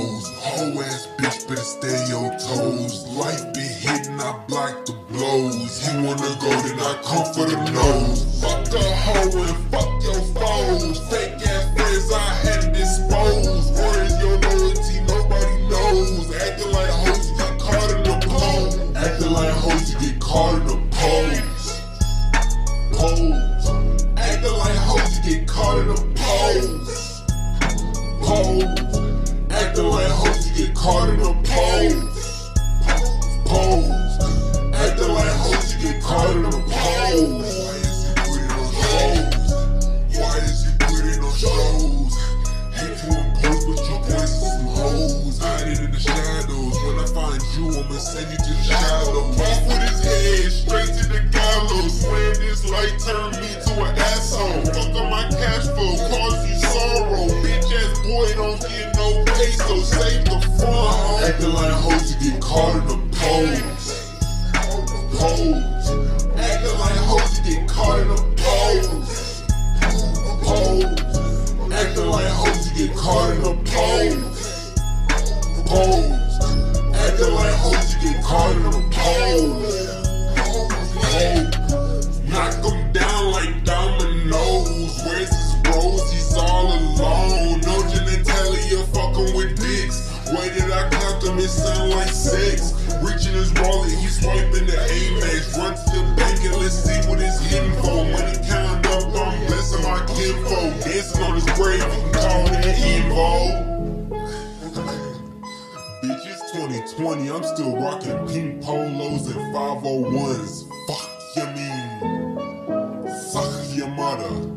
pose. Whole ass bitch, better stay your toes. Life been hitting, I block the blows. You wanna go, then I come for the nose. Fuck a hoe and fuck your foes. Fake ass friends I had to dispose. Where is your loyalty? Nobody knows. Acting like hoes, you get caught in the pole. Acting like hoes, you get caught in the pose. Pose. Acting like hoes, you get caught in the pose. Pose. Acting like hoes, you get caught in the pose. Pose. Acting like hoes, you get caught in the pose. Why is you putting on shows? Hate to impose, but your voice is some hoes. Hiding in the shadows. When I find you, I'ma send you to the shadows. Off with his head, straight to the gallows. When this light turn me to an asshole. Fuck on my cash flow, cause you sorrow. Bitch ass boy don't get no peso. Save the fun. Acting like hoes, you get caught in the pose. Pose. Acting like hoes, you get caught in the pose. Pose. Acting like hoes, you get caught in the pose. Pose. Acting like hoes, you get caught in the pose. Pose. Knock him down like dominoes. Where's his bros? He's all alone. No genitalia, fucking with dicks. Way did I clock him? It sound like sex. Reaching his wallet, he's swiping the Amex. Run to the bank and let's see what it's hitting for. Money count up, I'm blessing my kinfolk. Dancing on his grave, you can call that Evo. Bitch, it's 2020, I'm still rocking pink polos and 501s. Fuck you mean? Fuck your mother.